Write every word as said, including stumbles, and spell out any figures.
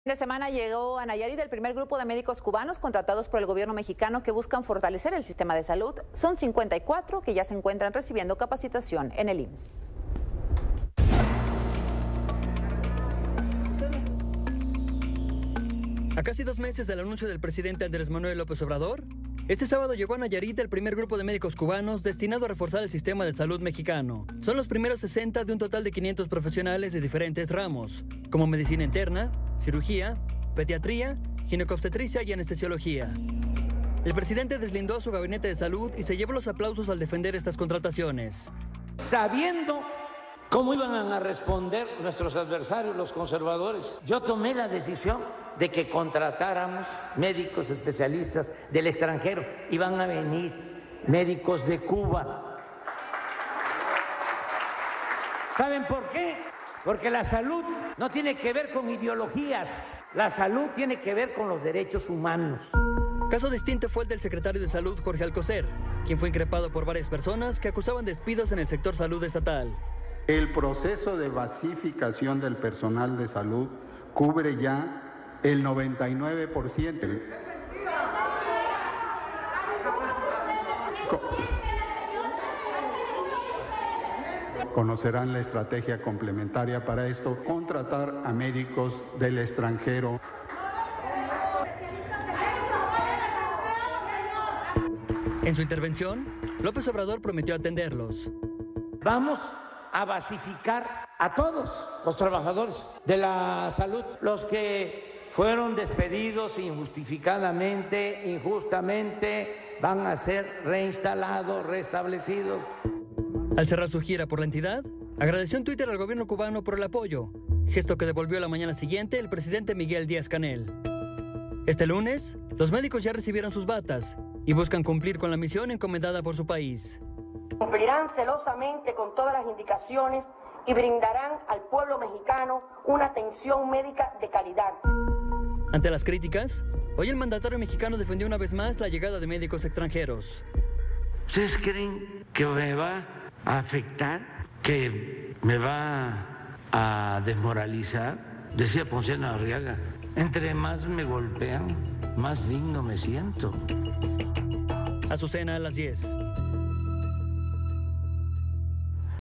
De semana llegó a Nayarit el primer grupo de médicos cubanos contratados por el gobierno mexicano que buscan fortalecer el sistema de salud. Son cincuenta y cuatro que ya se encuentran recibiendo capacitación en el I M S S. A casi dos meses del anuncio del presidente Andrés Manuel López Obrador, este sábado llegó a Nayarit el primer grupo de médicos cubanos destinado a reforzar el sistema de salud mexicano. Son los primeros sesenta de un total de quinientos profesionales de diferentes ramos, como medicina interna, cirugía, pediatría, ginecobstetricia y anestesiología. El presidente deslindó a su gabinete de salud y se llevó los aplausos al defender estas contrataciones. Sabiendo cómo iban a responder nuestros adversarios, los conservadores, yo tomé la decisión de que contratáramos médicos especialistas del extranjero. Iban a venir médicos de Cuba. ¿Saben por qué? Porque la salud no tiene que ver con ideologías, la salud tiene que ver con los derechos humanos. Caso distinto fue el del secretario de Salud, Jorge Alcocer, quien fue increpado por varias personas que acusaban despidos en el sector salud estatal. El proceso de basificación del personal de salud cubre ya el noventa y nueve por ciento. Conocerán la estrategia complementaria para esto, contratar a médicos del extranjero. En su intervención, López Obrador prometió atenderlos. Vamos a basificar a todos los trabajadores de la salud, los que fueron despedidos injustificadamente, injustamente, van a ser reinstalados, restablecidos. Al cerrar su gira por la entidad, agradeció en Twitter al gobierno cubano por el apoyo, gesto que devolvió la mañana siguiente el presidente Miguel Díaz-Canel. Este lunes, los médicos ya recibieron sus batas y buscan cumplir con la misión encomendada por su país. Cumplirán celosamente con todas las indicaciones y brindarán al pueblo mexicano una atención médica de calidad. Ante las críticas, hoy el mandatario mexicano defendió una vez más la llegada de médicos extranjeros. ¿Ustedes creen que me va a afectar, que me va a desmoralizar? Decía Ponciano Arriaga, entre más me golpean, más digno me siento. Azucena a las diez.